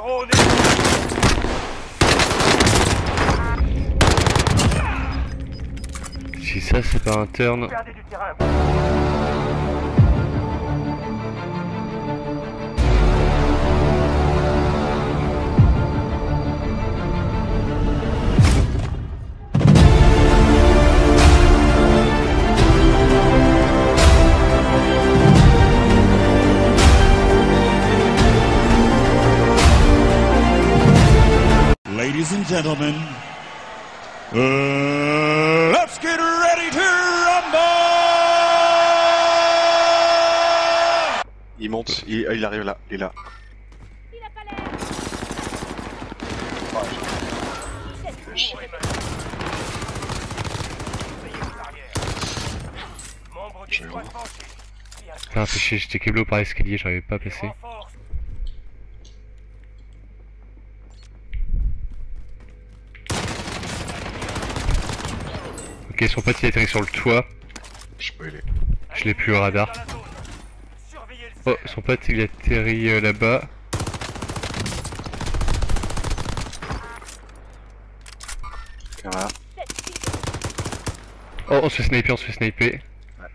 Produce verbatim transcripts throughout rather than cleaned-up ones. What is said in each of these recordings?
drone est... Si ça c'est pas un turn. Perdez du terrain. Ladies and gentlemen, uh, let's get ready to rumble! Il monte, il, il arrive là, il est là. Il a pas l'air. Putain, fais chier, j'étais keblo par l'escalier, j'arrivais pas à passer. Ok, son pote il atterrit sur le toit. Je sais pas, il est. Je l'ai plus au radar. Oh, son pote il atterrit euh, là-bas. Voilà. Oh, on se fait sniper, on se fait sniper. Ouais.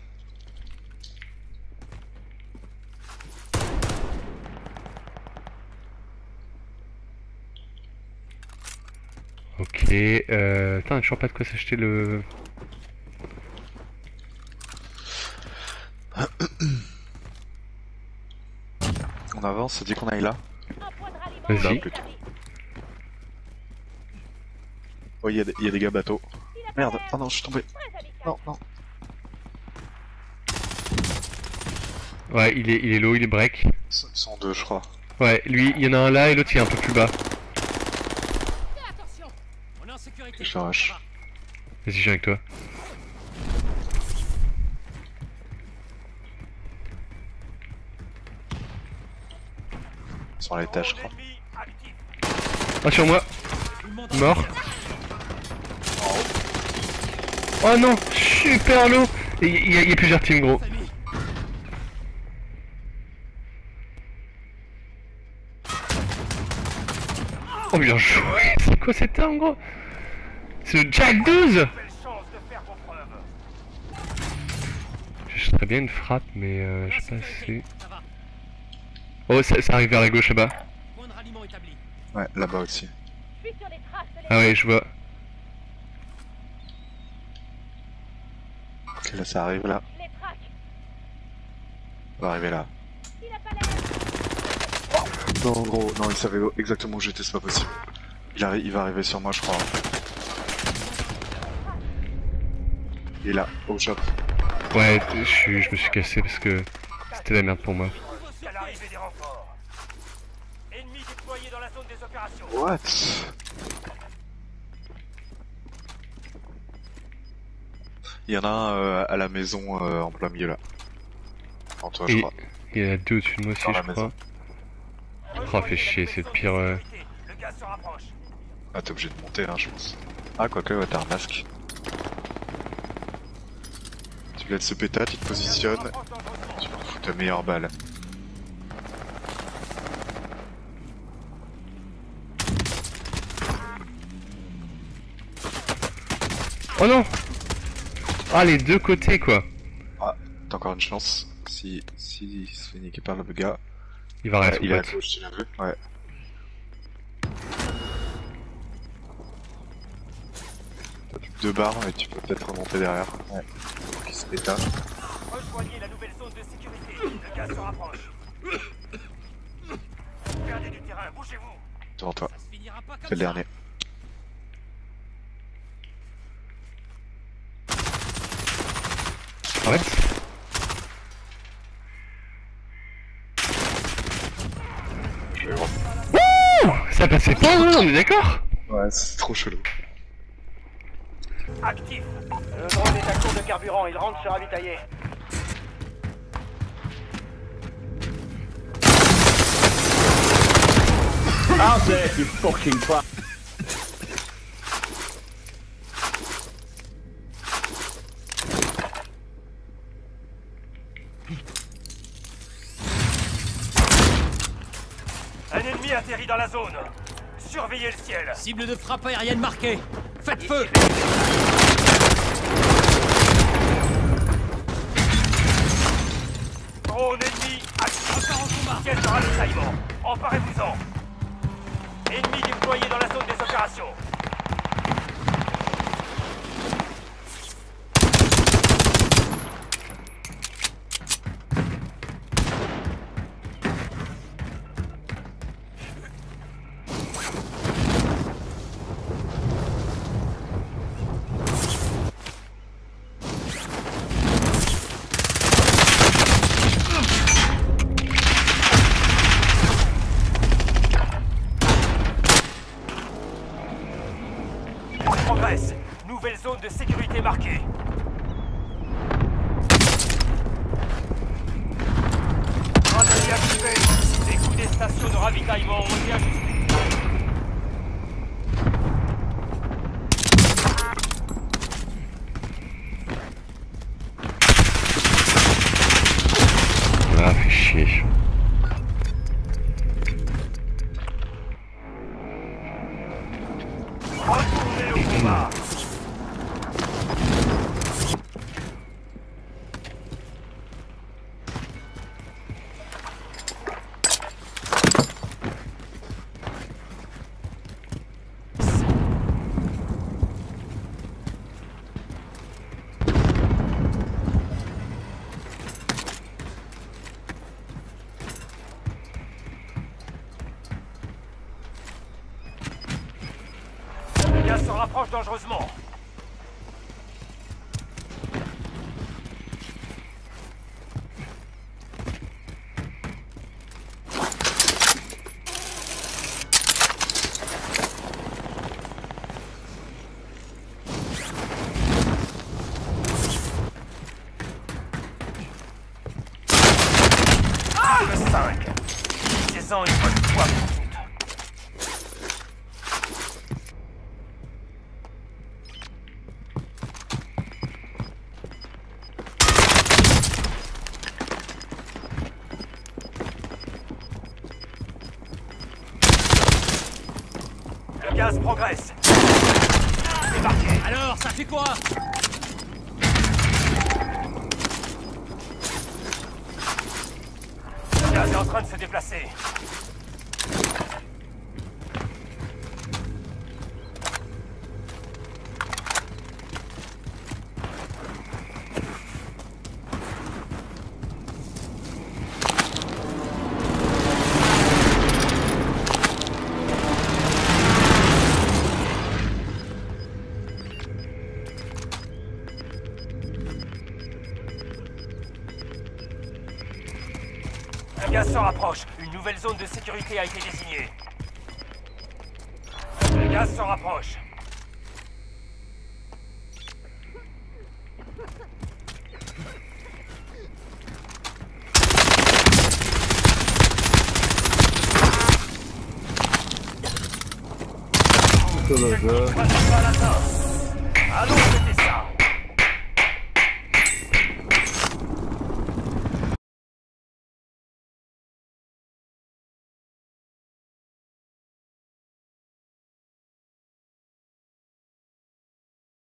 Ok, euh... Putain, on a toujours pas de quoi s'acheter le... On avance, ça dit qu'on aille là. Vas-y. Oh, il y, y a des gars bateaux. Merde, oh non, je suis tombé. Non, non. Ouais, il est, il est low, il est break. Ils sont deux, je crois. Ouais, lui, il y en a un là et l'autre il est un peu plus bas. Je rush. Vas-y, je viens avec toi. Sur l'étage, je crois. Oh, sur moi. Mort. Oh non, super low. Il y, y, y a plusieurs teams, gros. Oh, bien joué. C'est quoi cette arme, gros? C'est le Jack douze. Je serais bien une frappe, mais euh, je sais pas si... Oh, ça, ça arrive vers la gauche là-bas. Ouais, là-bas aussi. Ah ouais, je vois. Ok, là ça arrive là. On va arriver là. Non, gros, non, il savait exactement où j'étais, c'est pas possible. Il, arri il va arriver sur moi, je crois. Il est là, au shop. Ouais, je, suis, je me suis cassé parce que c'était la merde pour moi. What? Il y en a un euh, à la maison euh, en plein milieu là. En toi, je Et crois. il y en a deux au-dessus de moi aussi, Dans la je maison. crois. Oh, fait chier, c'est le pire. Euh... Ah, t'es obligé de monter, hein, je pense. Ah, quoique, ouais, t'as un masque. Tu laisses ce péta, tu te positionnes. Tu vas foutre ta meilleure balle. Oh non! Ah, les deux côtés quoi! Ah, t'as encore une chance. Si, si il se fait niquer par le gars. Il va rester. Ouais, il est à gauche, tu l'as vu? Ouais. T'as plus que deux barres et tu peux peut-être remonter derrière. Ouais. Qui se péta. Rejoignez la nouvelle zone de sécurité. Le gars se rapproche. Perdez du terrain, bougez-vous. Devant toi. C'est le dernier. Arrête! Je vais voir. Wouh! Ça passait pas, hein, on est d'accord? Ouais, c'est trop chelou. Actif. Le drone est à court de carburant, il rentre se ravitailler. Out there, you fucking fuck. ennemi atterrit dans la zone. Surveillez le ciel. Cible de frappe aérienne marquée. Faites feu. Drone ennemi actif. Encore en combat. Piège de ravitaillement. Emparez-vous-en. Ennemi déployé dans la zone des opérations. Progresse. Nouvelle zone de sécurité marquée. Stratégie activée. Les coûts des stations de ravitaillement ont été ajustés. Ah, fait chier. Retournez au combat. Le gaz se rapproche dangereusement. Le cinq. Utilisez-en une bonne fois pour toutes. Le gaz progresse. Débarquez. Alors, ça fait quoi? Le gaz est en train de se déplacer. Le gaz se rapproche. Une nouvelle zone de sécurité a été désignée. Le gaz se rapproche. Sur le jeu. Pas atteint.